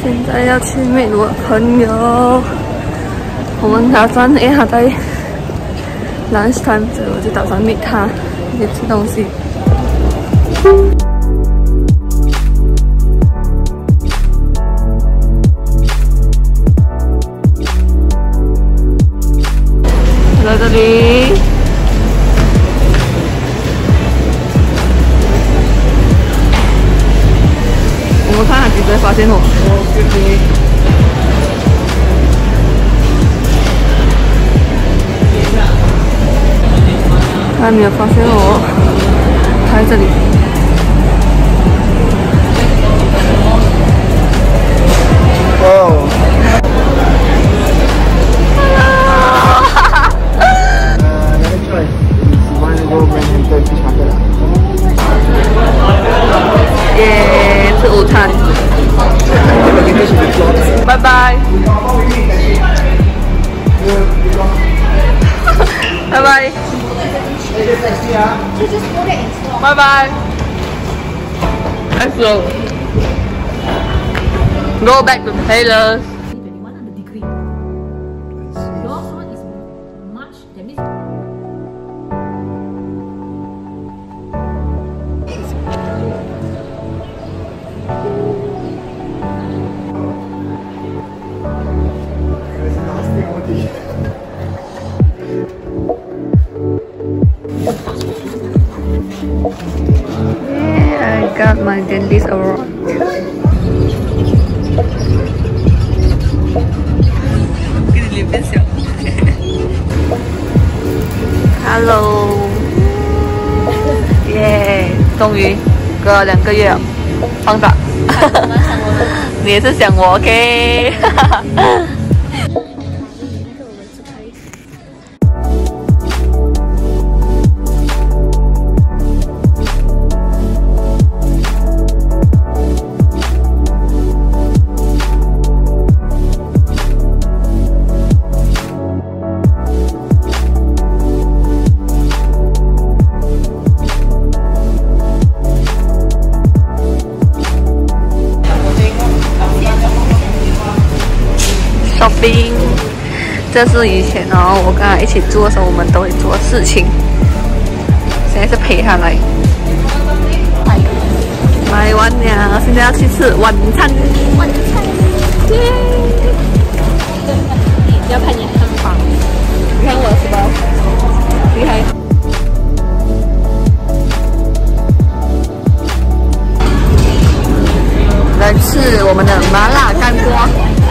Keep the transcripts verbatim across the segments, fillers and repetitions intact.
现在要去 meet 我朋友，我们打算因为他在 lunch time， 所以我就打算 meet 他一起吃东西。在这里。 我看他几时发现我。他没有发现我，他在这里。哦。耶，吃午餐。拜拜。拜拜。拜拜。Let's go. Go back to Taylor's. Yeah, I got my dentist award. Hello. Yeah， 终于隔了两个月了，放大。你也是想我 ，OK？ shopping， 这是以前哦，我跟他一起住的时候，我们都会做的事情。现在是陪他来，买完了，现在要去吃晚餐。晚餐，耶！要看你汉堡，你看我的是吧？厉害。 来吃我们的麻辣干锅。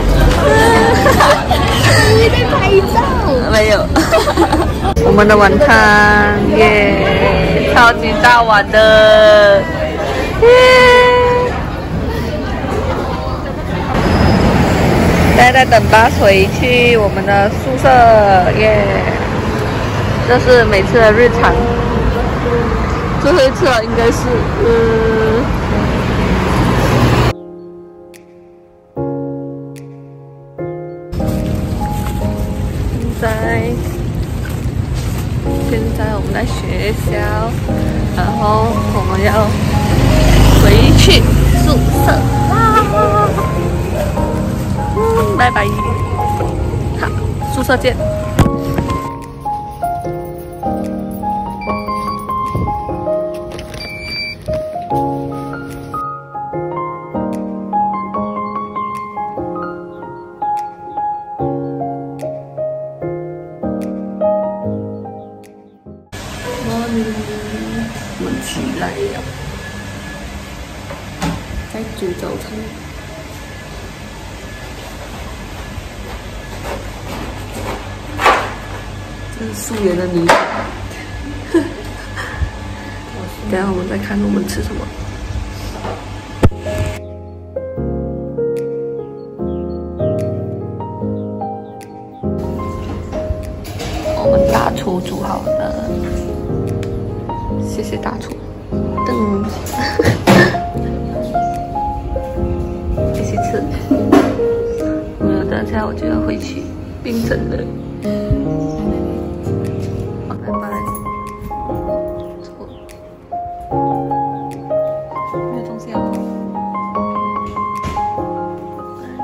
你在拍照？没有。我们的晚餐耶，超级大碗的耶！现在在等巴士回去我们的宿舍耶。这是每次的日常，最后一次了，应该是嗯。 在现在我们在学校，然后我们要回去宿舍啦。嗯，拜拜，好，宿舍见。我们起来了，在煮早餐。这是素颜的女子。等下我们再看我们吃什么。我们大厨煮好了。 谢谢大厨，噔，一起吃。没有，等下我就要回去槟城了。好，拜拜。没有东西要喝。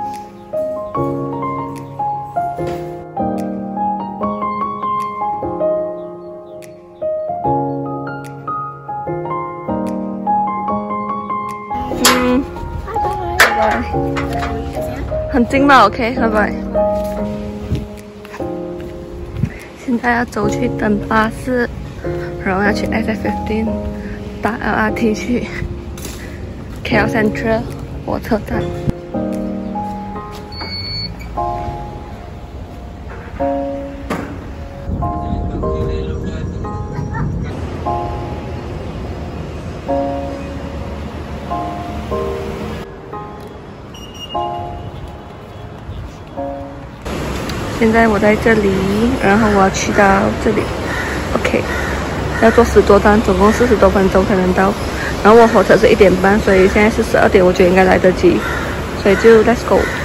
很近吧 ？OK， 拜拜。现在要走去等巴士，然后要去 S F 十五，搭 L R T 去 K L Central 火车站。现在我在这里，然后我要去到这里 ，OK， 要坐十多站，总共四十多分钟才能到。然后我火车是一点半，所以现在是十二点，我觉得应该来得及，所以就 Let's go。